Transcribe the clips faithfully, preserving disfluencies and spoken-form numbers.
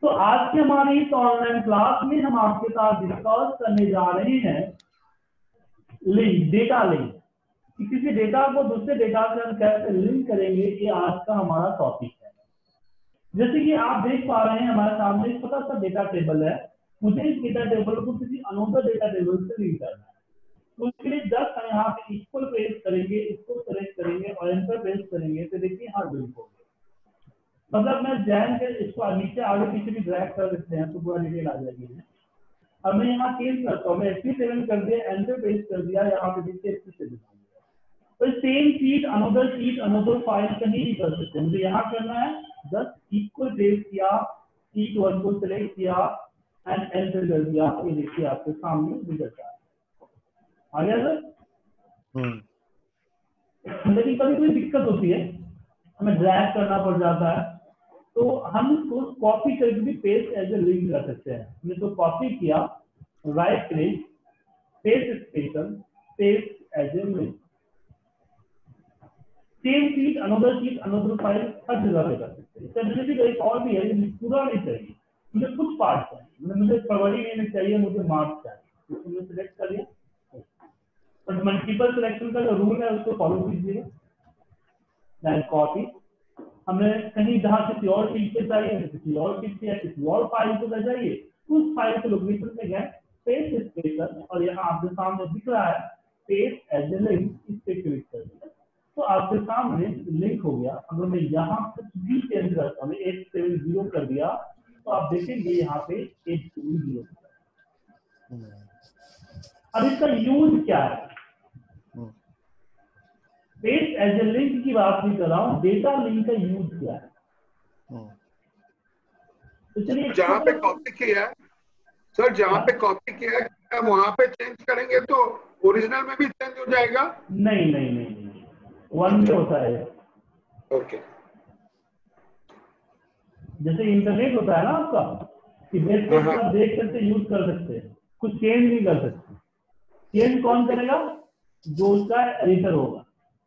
तो आज के हमारे इस ऑनलाइन क्लास में हम आपके साथ डिस्कस करने जा रहे हैं लिंक, डेटा लिंक। किसी डेटा को दूसरे डेटा से हम कैसे लिंक करेंगे, ये आज का हमारा टॉपिक है। जैसे कि आप देख पा रहे हैं हमारे सामने एक छोटा सा डेटा टेबल है। मुझे इस डेटा टेबल को किसी अनदर डेटा टेबल से लिंक करना है। तो उसके लिए जस्ट हम यहाँ पे इक्वल प्रेस करेंगे, इसको सेलेक्ट करेंगे और एंटर प्रेस करेंगे तो देखिए हाँ लिंक हो गया। मतलब मैं जैन के इसको नीचे आगे पीछे भी ड्रैग कर देते हैं तो पूरा डिटेल आ जाएगी। अब मैं यहाँ चेंज करता हूँ, मैं एस पी सेवन कर दिया, एंटर प्रेस कर दिया, यहाँ पे देखिए एस पी सेवन। तो सेम चीज अनदर चीज अनदर फाइल कहीं भी कर सकते हैं। मुझे यहाँ करना है, जस्ट इक्वल प्रेस किया, शीट वन को सिलेक्ट किया एंड एंटर कर दिया। ये देखिए आपके सामने दिखता है। आ गया सर? लेकिन कभी कोई दिक्कत होती है, हमें ड्रैग करना पड़ जाता है, तो हम इसको कॉपी करके भी पेस्ट एज ए लिंक कर सकते हैं। हमने तो कॉपी किया, right click, paste special, paste as a link. Same चीज अनदर चीज अनदर फाइल हर जगह पे कर सकते हैं। इसका एक और भी है, पूरा नहीं चाहिए, मुझे कुछ पार्ट चाहिए, मुझे फरवरी में चाहिए, मुझे मार्च चाहिए, तो मैंने सिलेक्ट कर लिया। बट मल्टीपल सिलेक्शन का जो रूल है उसको फॉलो कीजिएगा। देन कॉपी, हमने कहीं जहां किसी और चीज पे चाहिए, किसी और चीज पे या किसी और फाइल को चाहिए, उस फाइल के लोकेशन में गए, पेस्ट स्पेशल, और यहाँ आपके सामने दिख रहा है पेस्ट एज ए लिंक, इस पे क्लिक कर दिया तो आपके सामने लिंक हो गया। अगर मैं यहाँ कुछ भी चेंज करता हूँ, एट सेवन जीरो कर दिया, तो आप देखेंगे यहाँ पे एट सेवन जीरो। अब इसका यूज क्या है? पेस्ट एज ए लिंक की बात नहीं कर रहा हूँ, डेटा लिंक का यूज क्या है? तो चलिए, जहाँ पे कॉपी किया है सर, जहाँ पे कॉपी किया है वहाँ पे चेंज करेंगे तो ओरिजिनल में भी चेंज हो जाएगा? नहीं नहीं नहीं, नहीं। वन में होता है। ओके। जैसे इंटरनेट होता है ना आपका, कि नेट पे आप देख सकते, यूज कर सकते हैं, कुछ चेंज नहीं कर सकते। चेंज कौन करेगा? जो उसका एडिटर होगा।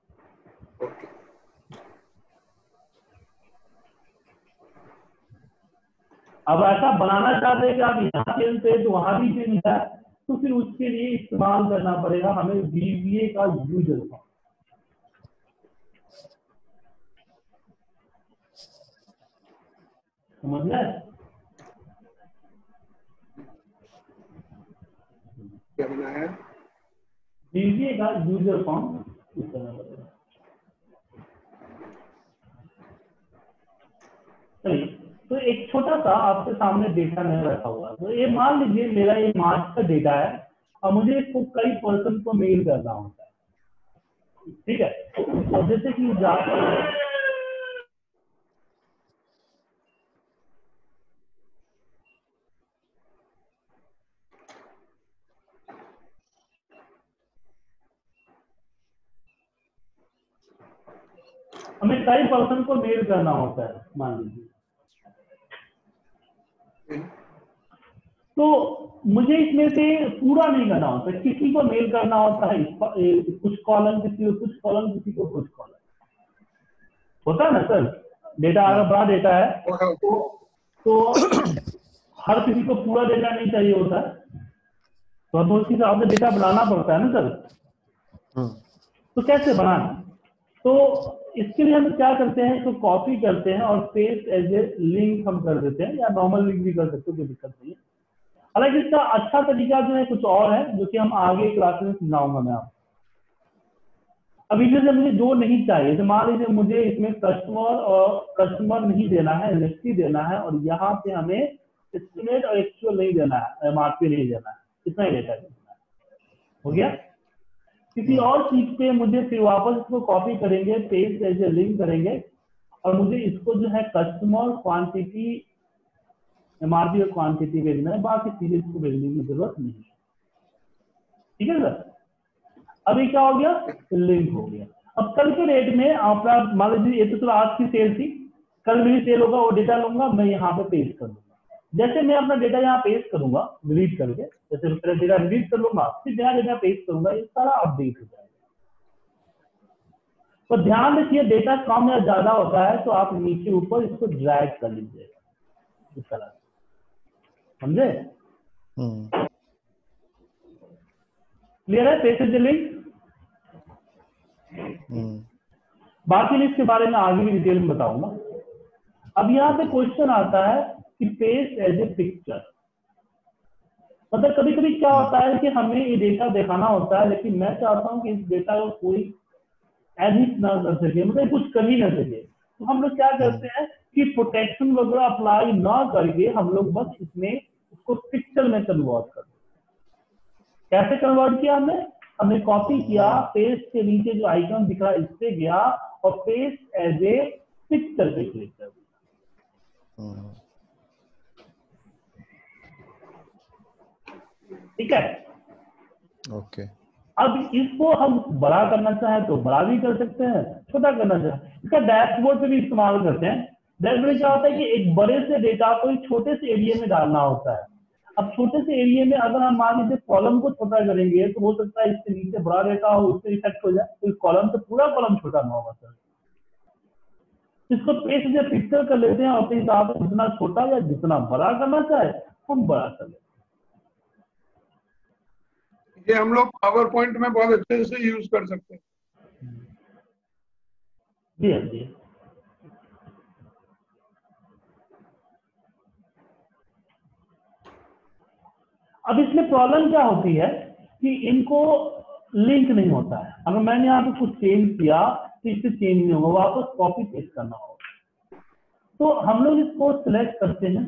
अब ऐसा बनाना चाहते हैं कि आप यहाँ चेंज थे तो वहां भी चेंज है, तो फिर उसके लिए इस्तेमाल करना पड़ेगा हमें वी वी ए का यूजर फॉर्म। समझ गए? क्या बनाया? वी वी ए का यूजर फॉर्म यूज करना पड़ेगा। चलिए, तो एक छोटा सा आपके सामने डेटा में रखा हुआ है। तो ये मान लीजिए मेरा ये मार्च का डेटा है और मुझे इसको कई पर्सन को मेल करना होता है, ठीक है? और जैसे कि जाकर हमें कई पर्सन को मेल करना होता है, मान लीजिए, तो मुझे इसमें से पूरा नहीं करना होता, किसी को मेल करना होता है, कुछ कॉलम किसी को कुछ कॉलम किसी को कुछ कॉलम होता है ना सर। डेटा अगर बड़ा डेटा है तो, तो हर किसी को पूरा डेटा नहीं चाहिए होता है, तो हमें उसके हिसाब से डेटा बनाना पड़ता है ना सर। तो कैसे बनाना? तो इसके लिए हम क्या करते हैं, इसको कॉपी करते हैं और पेस्ट एज ए लिंक हम कर देते हैं, या नॉर्मल लिंक भी कर सकते हो, कोई दिक्कत नहीं है। हालांकि इसका अच्छा तरीका जो है कुछ और है, जो कि हम आगे क्लास में समझाऊंगा मैं आपको। अभी जैसे मुझे जो नहीं चाहिए, तो मान लीजिए मुझे इसमें कस्टमर और कस्टमर नहीं देना है, एलएसटी देना है, और यहाँ पे हमें एस्टिमेट और एक्चुअल नहीं देना है, एमआरपी नहीं देना है, इतना ही डेटा देना है। हो गया? किसी और चीज पे मुझे फिर वापस इसको कॉपी करेंगे, पेस्ट एज ए लिंक करेंगे, और मुझे इसको जो है कस्टमर, क्वांटिटी, एमआरपी और क्वांटिटी भेजना है, बाकी चीजें इसको भेजने की जरूरत नहीं है। ठीक है सर? अभी क्या हो गया? लिंक हो गया। अब कल के रेट में आपका मान लीजिए, ये तो चलो आज की सेल थी, कल मेरी सेल होगा, वो डेटा लूंगा मैं यहाँ पे पेस्ट कर दूंगा। जैसे मैं अपना डेटा यहाँ पेस्ट करूंगा डिलीट करके, जैसे मेरा डेटा डिलीट कर लूंगा, फिर नया डेटा पेस्ट करूंगा, ये सारा अपडेट हो जाएगा। तो ध्यान रखिए, डेटा कम या ज्यादा होता है तो आप नीचे ऊपर इसको ड्रैग कर लीजिएगा इस तरह से। समझे? क्लियर है? Paste as a link. बाकी लिस्ट के बारे में आगे भी डिटेल में बताऊंगा। अब यहाँ पे क्वेश्चन आता है कि पेस्ट एज ए पिक्चर, मतलब कभी कभी क्या होता है कि हमें ये डेटा दिखाना होता है, लेकिन मैं चाहता हूँ कि इस डेटा को कोई एडिट ना कर सके, मतलब कुछ कर ही ना सके, तो हम लोग क्या करते हैं कि प्रोटेक्शन वगैरह अप्लाई ना करके हम लोग बस इसमें उसको पिक्चर में कन्वर्ट कर। कैसे कन्वर्ट किया हमने? हमने कॉपी किया, पेस्ट के नीचे जो आइकन दिख रहा है इस पे गया और पेस्ट एज ए पिक्चर पे क्लिक कर दिया। ठीक है? ओके। अब इसको हम बड़ा करना चाहें तो बड़ा भी कर सकते हैं, छोटा करना चाहें इसका डैशबोर्ड पे भी इस्तेमाल करते हैं। डैशबोर्ड क्या होता है कि एक बड़े से डेटा को एक छोटे से एरिया में डालना होता है। अब छोटे से एरिया में अगर हम मान लीजिए कॉलम को छोटा करेंगे तो हो सकता है इसके नीचे बड़ा डेटा हो, उससे इफेक्ट हो जाए, तो इस कॉलम से पूरा कॉलम छोटा ना होगा सर। इसको पेस्ट या पिक्चर कर लेते हैं और अपने हिसाब से जितना छोटा या जितना बड़ा करना चाहे हम बड़ा कर लेते हैं। ये हम लोग पावर पॉइंट में बहुत अच्छे से यूज कर सकते हैं। जी हाँ जी। अब इसमें प्रॉब्लम क्या होती है कि इनको लिंक नहीं होता है। अगर मैंने यहाँ पे कुछ चेंज किया तो इससे चेंज नहीं होगा, वापस कॉपी पेस्ट करना होगा। तो हम लोग इसको सिलेक्ट करते हैं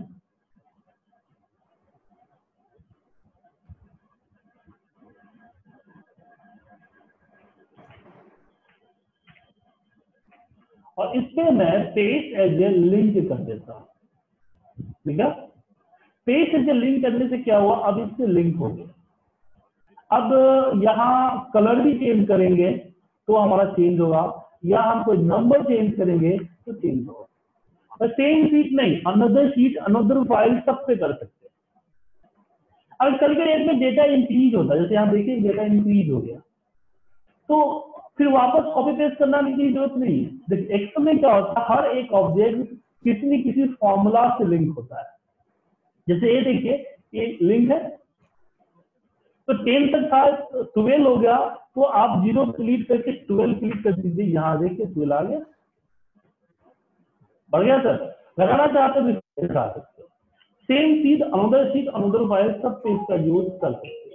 और इस पे मैं पेस्ट एज ए लिंक कर देता हूँ। ठीक है? पेस्ट एज ए लिंक करने से क्या हुआ, अब इससे लिंक हो गया। अब यहाँ कलर भी चेंज करेंगे तो हमारा चेंज होगा, या हम कोई नंबर चेंज करेंगे तो चेंज होगा। सेम शीट नहीं, अनदर शीट, अनदर फाइल, सब पे कर सकते हैं। अब कल के डेट में डेटा इंक्रीज होता है, जैसे यहाँ देखिए डेटा इंक्रीज हो गया, तो फिर वापस कॉपी पेस्ट करना की जरूरत नहीं है। देखिए एक्सेल में क्या होता है, हर एक ऑब्जेक्ट किसी न किसी फॉर्मूला से लिंक होता है। जैसे ये देखिए, ये लिंक है, तो टेन तक था, ट्वेल्व हो गया, तो आप जीरो क्लिक करके ट्वेल्व क्लिक कर दीजिए, यहाँ देखिए ट्वेल्व आ गया, बढ़ गया सर। लगाना चाहते हो तो दिखा सकते हो। सेम चीज अनदर शीट, अनदर फाइल, सब पे इसका यूज कर सकते हैं,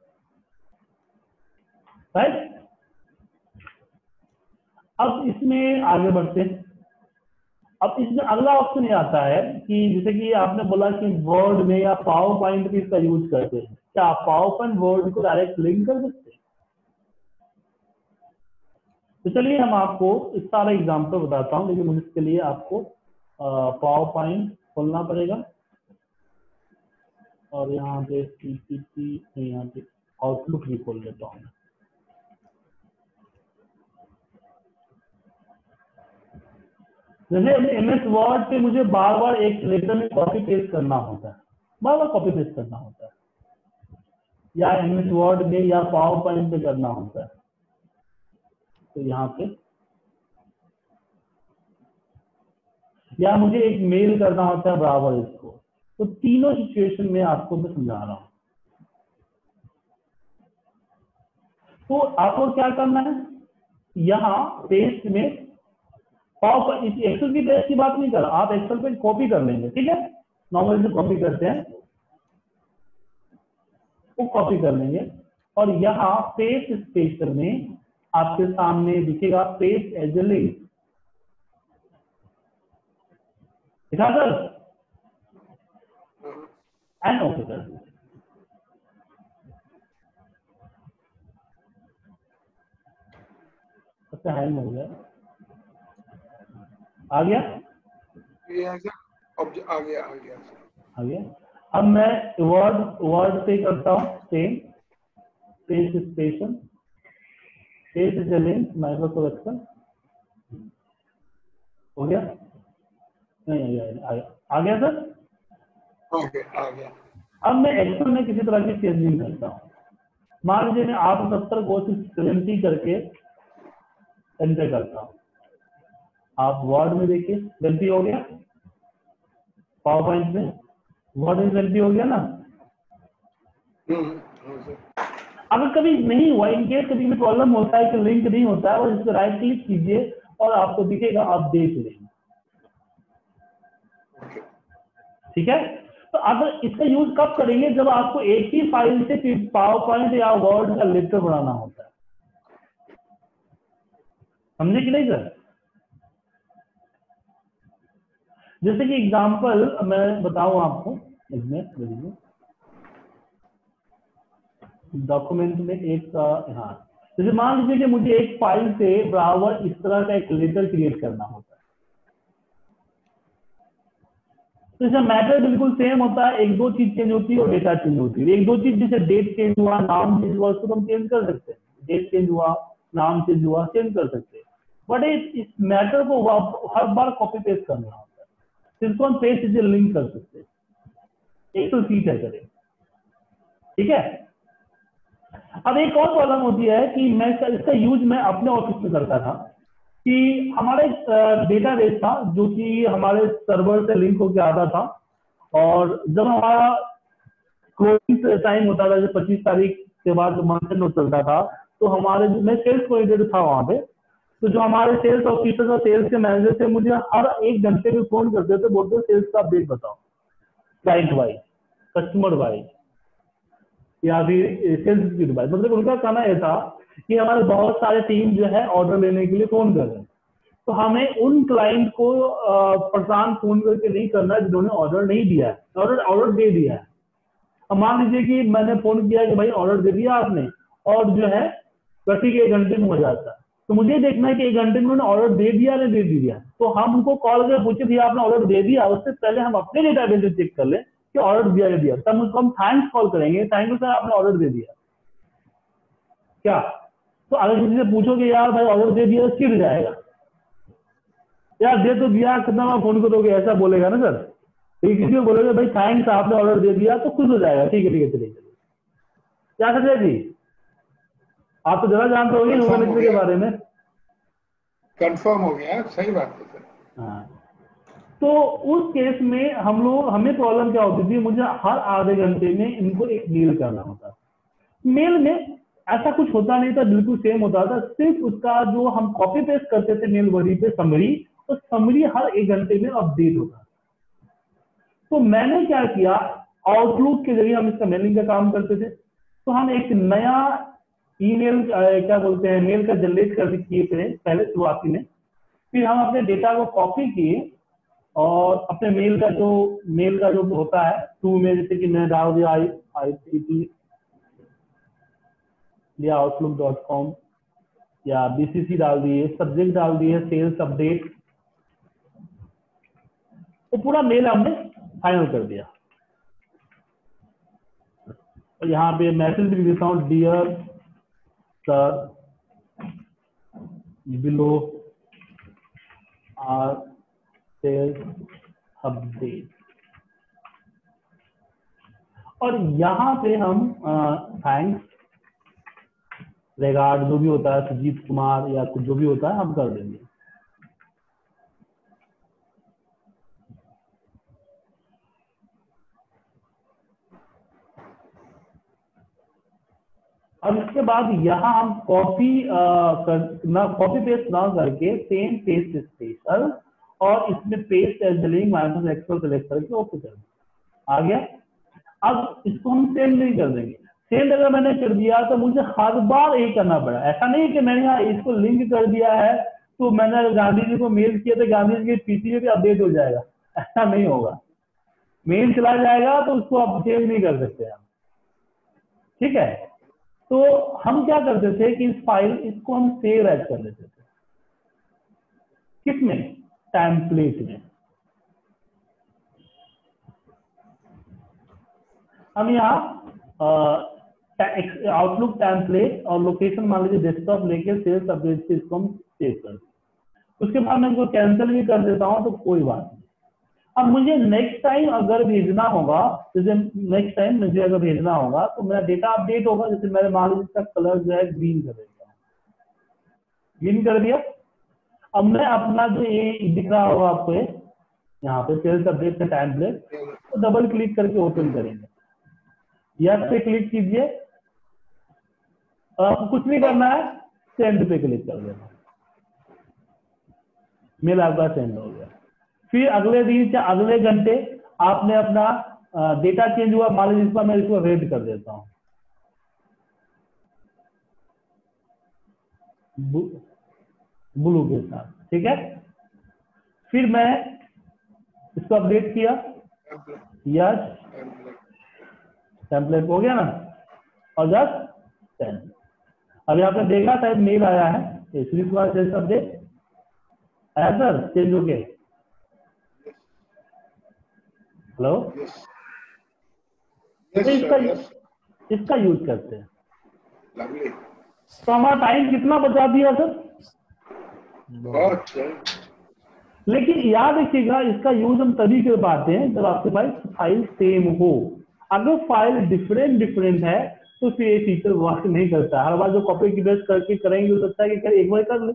राइट? अब इसमें आगे बढ़ते हैं। अब इसमें अगला ऑप्शन ये आता है कि जैसे कि आपने बोला कि वर्ड में या पावर पॉइंट में इसका यूज करते हैं, क्या आप पावर पॉइंट वर्ड को डायरेक्ट लिंक कर सकते हैं? तो चलिए हम आपको इस सारा एग्जाम्पल बताता हूँ, लेकिन इसके लिए आपको पावर पॉइंट खोलना पड़ेगा और यहाँ पे पीपीटी, यहाँ पे आउटलुक भी खोल लेता हूँ। जैसे एमएस वर्ड पे मुझे बार बार एक लेटर में कॉपी पेस्ट करना होता है, बार बार कॉपी पेस्ट करना होता है, या एमएस वर्ड में या पावर पॉइंट पे करना होता है। तो यहाँ पे या मुझे एक मेल करना होता है बराबर इसको, तो तीनों सिचुएशन में आपको मैं समझा रहा हूँ। तो आपको क्या करना है, यहाँ पेस्ट में पावर, इस एक्सेल की पेस्ट की बात नहीं कर रहा, आप एक्सेल पे कॉपी कर लेंगे, ठीक है? नॉर्मली से कॉपी करते हैं, वो कॉपी कर लेंगे और यहाँ पेस्ट स्पेसर में आपके सामने दिखेगा पेस्ट एज ए लिंक, दिखा सर, एंड ओके कर दीजिए। अच्छा हैंग हो गया, आ गया, ये ऐसा आ गया आ गया आ गया। अब मैं वर्ड वर्ड पे करता हूँ same, paste special, paste as a link, Microsoft Excel, हो गया? नहीं आ गया, आ गया, आ गया सर, आ गया आ गया। अब मैं एक्सेल में किसी तरह की चेंजिंग करता हूँ। मान लीजिए मैं आठ सत्तर को सेवेंटी करके एंटर करता हूँ, आप वर्ड में देखिए गलती हो गया, पावर पॉइंट में व्हाट इज एलपी हो गया ना। हम्म, हाँ सर। अगर कभी नहीं हुआ, इनकेस कभी भी प्रॉब्लम होता है कि लिंक नहीं होता है, और इस पर राइट क्लिक कीजिए और आपको दिखेगा अपडेट लिंक। ओके। ठीक है, तो अगर इसका यूज कब करेंगे, जब आपको एक ही फाइल से पावर पॉइंट या वर्ड का लेटर बनाना होता है। समझे कि नहीं सर? जैसे कि एग्जांपल मैं बताऊं आपको, इसमें डॉक्यूमेंट में एक, हाँ, जैसे मान लीजिए कि मुझे एक फाइल से बराबर इस तरह का एक लेटर क्रिएट करना होता है, तो इसका मैटर बिल्कुल सेम होता है, एक दो चीज चेंज होती है और डेटा चेंज होती है। एक दो चीज, जैसे डेट चेंज हुआ, नाम चेंज हुआ, उसको तो हम चेंज कर सकते हैं, डेट चेंज हुआ, नाम चेंज हुआ, चेंज कर सकते हैं। बट इस मैटर को हर बार कॉपी पेस्ट करना होता है, इसको हम पेस्ट से लिंक कर सकते हैं, एक तो सीट है करें। ठीक है, अब एक और प्रॉब्लम होती है कि मैं इसका यूज मैं अपने ऑफिस में करता था, कि हमारा एक डेटाबेस था जो कि हमारे सर्वर से लिंक होकर आता था, और जब हमारा क्लोजिंग टाइम होता था, जब पच्चीस तारीख के बाद मंथ एंड चलता था, तो हमारे, मैं सेल्स कोऑर्डिनेटर था वहां पे, तो जो हमारे सेल्स ऑफिसर और सेल्स के मैनेजर थे, मुझे हर एक घंटे में फोन करते थे, बोलते सेल्स का अपडेट बताओ, क्लाइंट वाइज, कस्टमर वाइज, या फिर सेल्स की वाइज। मतलब उनका कहना यह था कि हमारे बहुत सारे टीम जो है ऑर्डर लेने के लिए फोन कर रहे हैं, तो हमें उन क्लाइंट को परेशान फोन करके नहीं करना है जिन्होंने ऑर्डर नहीं दिया है, ऑर्डर ऑर्डर दे दिया है। अब मान लीजिए कि मैंने फोन किया कि भाई ऑर्डर दे दिया आपने, और जो है प्रति के एक घंटे में हो जाता है, तो मुझे देखना है कि एक घंटे में उन्होंने ऑर्डर दे दिया या दे दिया। तो हम उनको कॉल करके पूछे भैया आपने ऑर्डर दे दिया, उससे पहले हम अपने डेटाबेस से चेक कर लें कि ऑर्डर दिया या दिया, तब उसको हम थैंक्स कॉल करेंगे, थैंक यू सर आपने ऑर्डर दे दिया क्या। तो अगर किसी से पूछोगे यार भाई ऑर्डर दे दिया, चिढ़ जाएगा, यार दे तो दिया, कितना फोन करोगे, ऐसा बोलेगा ना सर। तो किसी को बोलोगे भाई थैंक्स आपने ऑर्डर दे दिया, तो खुश हो जाएगा, ठीक है ठीक है चलिए चलिए। क्या संजय जी, आप तो जरा जानते होंगे ह्यूमैनिटी के बारे में। कंफर्म हो गया, सही बात है सर। हाँ, तो उस केस में हम लोग, हमें प्रॉब्लम क्या होती थी, मुझे हर आधे घंटे में इनको एक मेल करना होता। मेल में ऐसा कुछ होता नहीं था, बिल्कुल सेम होता था, सिर्फ उसका जो हम कॉपी पेस्ट करते थे मेल बॉडी पे समरी, तो समरी हर एक घंटे में अपडेट होता। तो मैंने क्या किया, आउटलुक के जरिए हम इसका मेलिंग का काम करते थे, तो हम एक नया ईमेल क्या बोलते हैं मेल का जनरेट कर किए थे पहले शुरुआती में। फिर हम अपने डेटा को कॉपी किए और अपने मेल का जो मेल का जो होता है टू में, जैसे कि मैं डाल दिया आई आई टी टी या आउटलुक डॉट कॉम या बीसीसी डाल दिए, सब्जेक्ट डाल दिए सेल्स अपडेट, तो पूरा मेल हमने फाइनल कर दिया। और यहाँ पे मैसेज भी देता हूँ, dear sir below are sales update, और यहाँ पे हम थैंक्स रिगार्ड जो भी होता है सुजीत कुमार या कुछ जो भी होता है हम कर देंगे। अब इसके बाद यहाँ हम कॉपी ना कॉपी पेस्ट ना करके सेम पेस्ट स्पेशल और इसमें paste as link minus Excel select करके ओके कर दिया, आ गया। अब इसको हम सेम नहीं कर देंगे, सेम अगर मैंने कर दिया तो मुझे हर बार यही करना पड़ा। ऐसा नहीं कि मैंने यहाँ इसको लिंक कर दिया है तो मैंने गांधी जी को मेल किया तो गांधी जी के पीसी में भी अपडेट हो जाएगा, ऐसा नहीं होगा। मेल चला जाएगा तो उसको आप चेंज नहीं कर सकते हम, ठीक है। तो हम क्या करते थे कि इस फाइल इसको हम सेव एज कर लेते थे, किसमें, टेम्पलेट में। हम यहाँ आउटलुक टेम्पलेट और लोकेशन मान लीजिए डेस्कटॉप लेके सेल्स अपडेट से इसको हम सेव कर, उसके बाद मैं इसको कैंसिल भी कर देता हूँ तो कोई बात नहीं। अब मुझे नेक्स्ट टाइम अगर भेजना होगा, जैसे नेक्स्ट टाइम मुझे अगर भेजना होगा तो मेरा डेटा अपडेट होगा, जैसे मैंने मान लीजिए इसका कलर जो है ग्रीन कर देता हूँ, ग्रीन कर दिया। अब मैं अपना जो ये दिख रहा होगा आपको, यहाँ पे सेल्स अपडेट का टेम्पलेट, तो डबल क्लिक करके ओपन करेंगे, यस पे क्लिक कीजिए, आपको कुछ नहीं करना है, सेंड पे क्लिक कर देना, मेल आपका सेंड हो गया। फिर अगले दिन या अगले घंटे आपने अपना डेटा चेंज हुआ, मान लीजिए इसका मैं इसको रेड कर देता हूँ, ब्लू के साथ, ठीक है। फिर मैं इसको अपडेट किया, यस टेम्पलेट हो गया ना, और जस्ट सेंड। अभी आपने देखा शायद मेल आया है, सेल्स अपडेट आया सर, चेंज हो गए। हेलो, तो इसका इसका यूज करते हैं, तो हमारा टाइम कितना बचा दिया सर? बहुत। लेकिन याद रखिएगा, इसका यूज हम तभी कर पाते हैं जब आपके पास फाइल सेम हो। अगर फाइल डिफरेंट डिफरेंट है तो फिर ये फीचर वर्क नहीं करता। हर बार जो कॉपी की बेस्ट करके करेंगे, हो सकता है कि एक बार कर ले,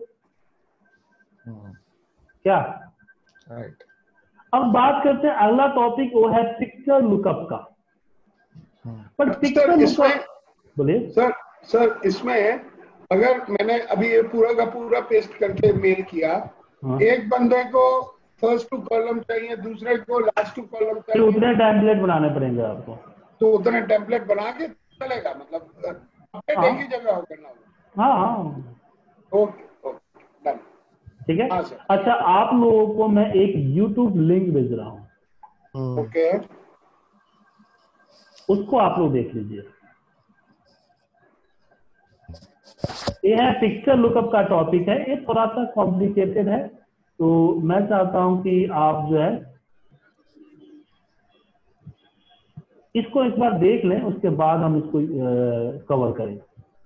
क्या राइट। अब बात करते हैं अगला टॉपिक, वो है पिक्चर लुकअप का। पर पिक्चर लुकअप, बोलिए सर। सर इसमें अगर मैंने अभी ये पूरा का पूरा पेस्ट करके मेल किया, हाँ। एक बंदे को फर्स्ट टू कॉलम चाहिए, दूसरे को लास्ट टू कॉलम चाहिए, उतने टेम्पलेट बनाने पड़ेंगे आपको, तो उतने टेम्पलेट बना के चलेगा, मतलब अपडेट एक ही जगह करना होगा। हाँ हाँ, ओके ओके डन, ठीक है। अच्छा, आप लोगों को मैं एक यूट्यूब लिंक भेज रहा हूँ, ओके, उसको आप लोग देख लीजिए। ये है पिक्चर लुकअप का टॉपिक है, ये थोड़ा सा कॉम्प्लिकेटेड है, तो मैं चाहता हूं कि आप जो है इसको एक बार देख लें, उसके बाद हम इसको कवर करें।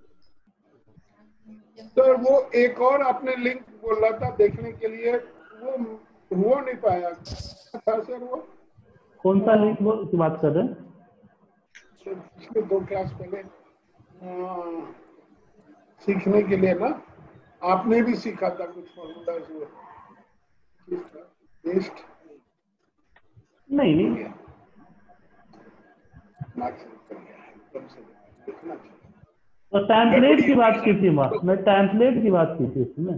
तो वो एक और आपने लिंक बोला था देखने के लिए, वो हुआ नहीं पाया था सर। वो कौन सा लिंक वो की बात कर रहे हैं? पिछले दो क्लास पहले सीखने के लिए ना, आपने भी सीखा था कुछ फॉर्मूलाज, वो पेस्ट नहीं नहीं, तो टेम्पलेट की बात की थी, मैं टेम्पलेट की बात की थी इसमें।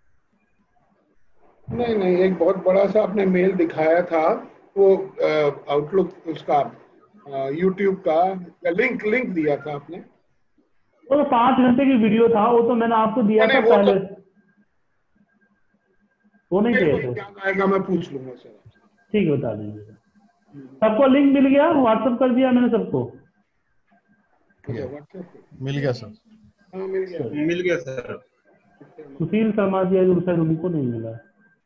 नहीं नहीं, एक बहुत बड़ा सा आपने मेल दिखाया था, वो आउटलुक उसका यूट्यूब का लिंक लिंक दिया था आपने। वो तो पांच घंटे की वीडियो था, वो तो मैंने आपको दिया था पहले, वो नहीं किया थे। क्या आएगा मैं पूछ लूंगा सर, ठीक है बता दीजिए। सबको लिंक मिल गया, व्हाट्सएप कर दिया मैंने सबको, मिल गया सर। हाँ मिल गया, मिल गया सर। सुशील शर्मा जी शायद उनको नहीं मिला।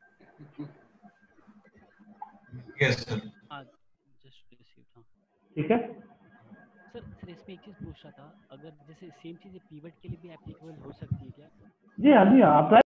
Yes sir, just received. ठीक है सर सर इसमें एक चीज पूछ रहा था, अगर जैसे सेम चीज पीवट के लिए भी एप्लीकेबल हो सकती है क्या? जी हाँ जी हाँ, आप